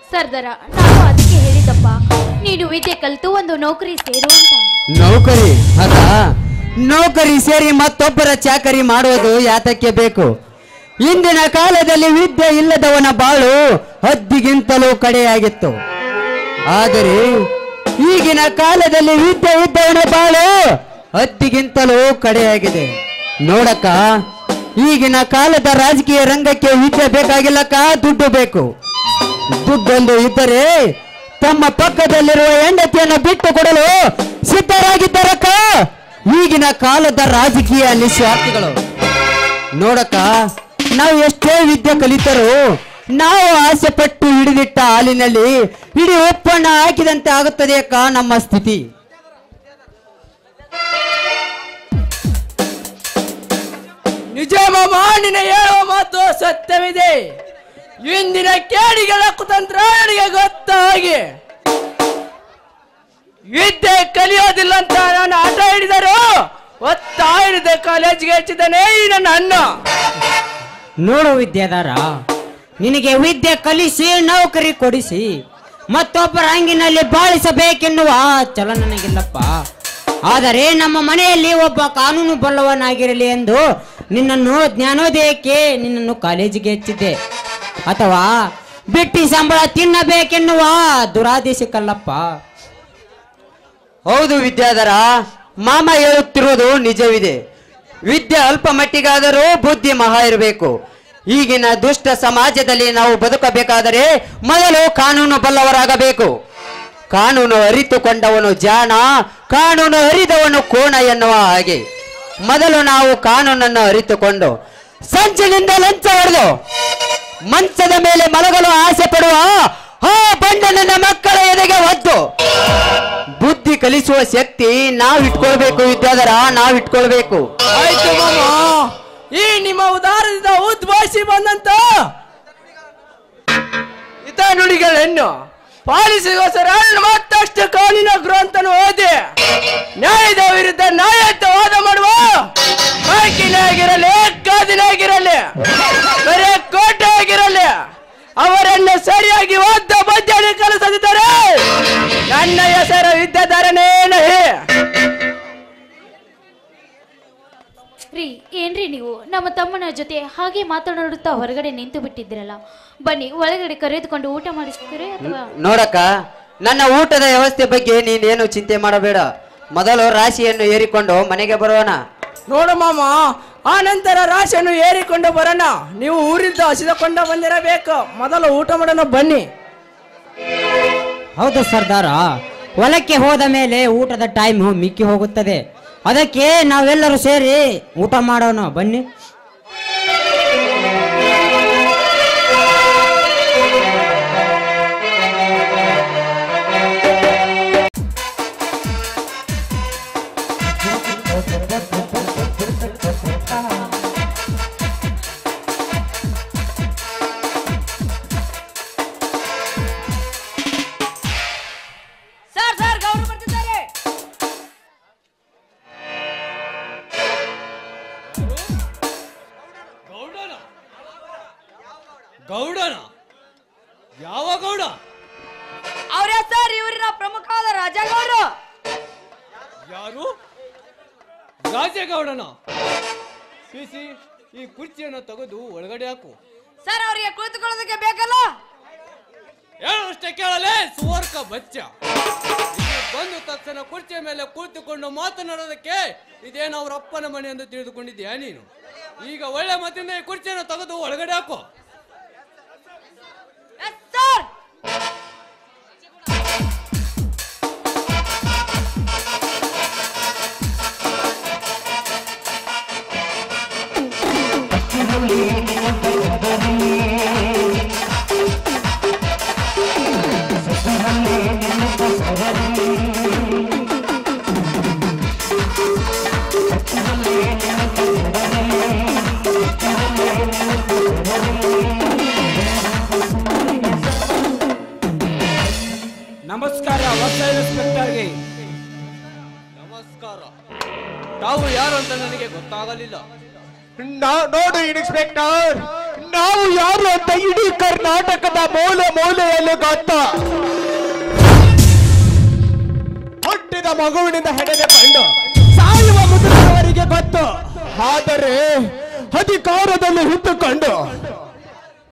ಸರ್ದಾರ, ನಾನು ಅದಕ್ಕೆ ಹೇಳಿದಪ್ಪ, ನೀನು ವಿದ್ಯೆ ಕಲಿತು ಒಂದು ನೌಕರಿ ಸೇರು ಅಂತ. ನೌಕರಿ ಅದ ನೌಕರಿ ಸೇರಿ ಮತ್ತೊಬ್ಬರ ಚಾಕರಿ ಮಾಡುವುದು ಯಾತಕ್ಕೆ ಬೇಕು? ಇಂದಿನ ಕಾಲದಲ್ಲಿ ವಿದ್ಯೆ ಇಲ್ಲದವನ ಬಾಳು ಹದ್ದಿಗಿಂತಲೂ ಕಡೆಯಾಗಿತ್ತು. ಆದರೆ ಈಗಿನ ಕಾಲದಲ್ಲಿ ವಿದ್ಯೆ ಇದ್ದವನ ಬಾಳು ಹದ್ದಿಗಿಂತಲೂ ಕಡೆಯಾಗಿದೆ. ನೋಡಕ್ಕ, ಈಗಿನ ಕಾಲದ ರಾಜಕೀಯ ರಂಗಕ್ಕೆ ವಿದ್ಯೆ ಬೇಕಾಗಿಲ್ಲಕ್ಕ, ದುಡ್ಡು ಬೇಕು. ದುಡ್ಡೊಂದು ಇದ್ದರೆ ತಮ್ಮ ಪಕ್ಕದಲ್ಲಿರುವ ಹೆಂಡತಿಯನ್ನು ಬಿಟ್ಟು ಕೊಡಲು ಸಿದ್ಧರಾಗಿದ್ದಾರಕ್ಕ ಈಗಿನ ಕಾಲದ ರಾಜಕೀಯ ನಿಸ್ವಾರ್ಥಿಗಳು. ನೋಡಕ್ಕ, ನಾವು ಎಷ್ಟೇ ವಿದ್ಯೆ ಕಲಿತರೂ ನಾವು ಆಸೆ ಪಟ್ಟು ಹಿಡಿದಿಟ್ಟ ಹಾಲಿನಲ್ಲಿ ಇಡೀ ಉಪ್ಪಣ್ಣ ಹಾಕಿದಂತೆ ಆಗುತ್ತದೆ ಅಕ್ಕ ನಮ್ಮ ಸ್ಥಿತಿ. ನಿಜ ಮಾಮ, ನಿನ್ನ ಹೇಳುವ ಮಾತು ಸತ್ಯವಿದೆ. ಇಂದಿನ ಕೇಡಿಗಳ ಕುತಂತ್ರ ನನಗೆ ಗೊತ್ತಾಗಿ ವಿದ್ಯೆ ಕಲಿಯೋದಿಲ್ಲ ಅಂತ ನಾನು ಆಟ ಹಿಡಿದರು ಒತ್ತಾಯಿಡಿದ ಕಾಲೇಜಿಗೆ ಹೆಚ್ಚಿದ್ದಾನೆ ಈ ನನ್ನ ಅಣ್ಣ. ನೋಡು ವಿದ್ಯಾಧಾರ, ನಿನಗೆ ವಿದ್ಯೆ ಕಲಿಸಿ ನೌಕರಿ ಕೊಡಿಸಿ ಮತ್ತೊಬ್ಬರ ಅಂಗಿನಲ್ಲಿ ಬಾಳಿಸಬೇಕೆನ್ನುವ ಛಲ ನನಗಿಲ್ಲಪ್ಪ. ಆದರೆ ನಮ್ಮ ಮನೆಯಲ್ಲಿ ಒಬ್ಬ ಕಾನೂನು ಬಲ್ಲವನಾಗಿರಲಿ ಎಂದು ನಿನ್ನನ್ನು ಜ್ಞಾನೋದಯಕ್ಕೆ ನಿನ್ನನ್ನು ಕಾಲೇಜಿಗೆ ಹೆಚ್ಚಿದ್ದೆ, ಅಥವಾ ಬಿಟ್ಟಿ ಸಂಬಳ ತಿನ್ನಬೇಕೆನ್ನುವ ದುರಾದೇಶಕ್ಕಲ್ಲಪ್ಪ. ಹೌದು ವಿದ್ಯಾಧರ, ಮಾಮ ಹೇಳುತ್ತಿರುವುದು ನಿಜವಿದೆ. ವಿದ್ಯೆ ಅಲ್ಪ ಮಟ್ಟಿಗಾದರೂ ಬುದ್ಧಿ ಮಹಾ ಇರಬೇಕು. ಈಗಿನ ದುಷ್ಟ ಸಮಾಜದಲ್ಲಿ ನಾವು ಬದುಕಬೇಕಾದರೆ ಮೊದಲು ಕಾನೂನು ಬಲ್ಲವರಾಗಬೇಕು. ಕಾನೂನು ಅರಿತುಕೊಂಡವನು ಜಾಣ, ಕಾನೂನು ಅರಿದವನು ಕೋಣ ಎನ್ನುವ ಹಾಗೆ ಮೊದಲು ನಾವು ಕಾನೂನನ್ನು ಅರಿತುಕೊಂಡು ಸಂಚಿನಿಂದ ಲಂಚ ಹೊಡೆದು ಮಂಚದ ಮೇಲೆ ಮಲಗಲು ಆಸೆ ಪಡುವ ಆ ಬಂಡನ ಮಕ್ಕಳ ಎದೆಗೆ ಒದ್ದು ಬುದ್ಧಿ ಕಲಿಸುವ ಶಕ್ತಿ ನಾವು ಇಟ್ಕೊಳ್ಬೇಕು ವಿದ್ಯಾಧರ, ನಾವು ಇಟ್ಕೊಳ್ಬೇಕು. ಆಯ್ತು ಮಾಮ, ಈ ನಿಮ್ಮ ಉದಾಹರಣೆಯಿಂದ ಉದ್ಭವಿಸಿ ಬಂದಂತ ಹಿತ ನುಡಿಗಳನ್ನು ಪಾಲಿಸಿಗೋಸ್ಕರ ಮತ್ತಷ್ಟು ಕಾನೂನು ಗ್ರಂಥನು ಓದಿ ನ್ಯಾಯದ ವಿರುದ್ಧ ನ್ಯಾಯಯುತ ವಾದ ಮಾಡುವ ಬಾಕಿನಾಗಿರಲಿ, ಕಾದಿನಾಗಿರಲಿ, ಬರೇ ಕೋಟೆ ಆಗಿರಲಿ, ಅವರನ್ನು ಸರಿಯಾಗಿ ಓದ ಬಜ್ಜಾಡಿ ಕಲಿಸದಿದ್ದರೆ ನನ್ನ ಹೆಸರು ವಿದ್ಯಾಧರನೇ ನಹಿ. ರೀ, ಏನ್ರಿ ನೀವು ನಮ್ಮ ತಮ್ಮನ ಜೊತೆ ಹಾಗೆ ಮಾತನಾಡುತ್ತಾ ಹೊರಗಡೆ ನಿಂತು ಬಿಟ್ಟಿದ್ದೀರಲ್ಲ? ಬನ್ನಿ, ಒಳಗಡೆ ಕರೆದುಕೊಂಡು ಊಟ ಮಾಡಿಸ್ತೀರಿ ಅಥವಾ? ನೋಡಕ್ಕ, ನನ್ನ ಊಟದ ವ್ಯವಸ್ಥೆ ಬಗ್ಗೆ ನೀನೇನು ಚಿಂತೆ ಮಾಡಬೇಡ. ಮೊದಲು ರಾಶಿಯನ್ನು ಏರಿಕೊಂಡು ಮನೆಗೆ ಬರೋಣ. ನೋಡು ಮಾಮ, ಆ ನಂತರ ರಾಶಿಯನ್ನು ಏರಿಕೊಂಡು ಬರೋಣ. ನೀವು ಊರಿಂದ ಹಸಿದುಕೊಂಡು ಬಂದಿರಬೇಕು. ಮೊದಲು ಊಟ ಮಾಡೋಣ ಬನ್ನಿ. ಹೌದು ಸರ್ದಾರ, ಹೊಲಕ್ಕೆ ಹೋದ ಮೇಲೆ ಊಟದ ಟೈಮ್ ಮಿಕ್ಕಿ ಹೋಗುತ್ತದೆ. ಅದಕ್ಕೆ ನಾವೆಲ್ಲರೂ ಸೇರಿ ಊಟ ಮಾಡೋಣ ಬನ್ನಿ. ಗೌಡನ? ಯಾವ ಗೌಡ? ಅವರ ಸರ್, ಇವರಿನ ಪ್ರಮುಖವಾದ ರಾಜಗೌಡರು. ಯಾರು? ರಾಜಗೌಡನ? ಸಿಸಿ, ಈ ಕುರ್ಚಿಯನ್ನು ತೆಗೆದು ಒಳಗಡೆ ಹಾಕು. ಸರ್, ಅವರಿಗೆ ಕುಳಿತುಕೊಳ್ಳೋದಕ್ಕೆ ಬೇಕಲ್ಲ? ಹೇಳಷ್ಟೇ ಕೇಳಲೇ ಸುವರ್ಕ ಬಚ್ಚ. ಬಂದ ತಕ್ಷಣ ಕುರ್ಚಿಯ ಮೇಲೆ ಕುಳಿತುಕೊಂಡು ಮಾತನಾಡೋದಕ್ಕೆ ಇದೇನು ಅವ್ರ ಅಪ್ಪನ ಮನೆ ಎಂದು ತಿಳಿದುಕೊಂಡಿದ್ಯಾ ನೀನು? ಈಗ ಒಳ್ಳೆ ಮಾತಿಂದ ಈ ಕುರ್ಚಿಯನ್ನು ತೆಗೆದು ಒಳಗಡೆ ಹಾಕು. ನಮಸ್ಕಾರ ಹೊಸ ಇನ್ಸ್ಪೆಕ್ಟರ್ಗೆ. ನಮಸ್ಕಾರ. ತಾವು ಯಾರು ಅಂತ ನನಗೆ ಗೊತ್ತಾಗಲಿಲ್ಲ. ನೋಡು ಇನ್ಸ್ಪೆಕ್ಟರ್, ನಾವು ಯಾರು ಅಂತ ಇಡೀ ಕರ್ನಾಟಕದ ಮೂಲೆ ಮೂಲೆಯಲ್ಲಿ ಗೊತ್ತು. ಹುಟ್ಟಿದ ಮಗುವಿನಿಂದ ಹೆಡೆಗೆ ಕಂಡು ಸಾಯುವ ಮುದುಕರವರಿಗೆ ಗೊತ್ತು. ಆದರೆ ಅಧಿಕಾರದಲ್ಲಿ ಹುಟ್ಟುಕೊಂಡು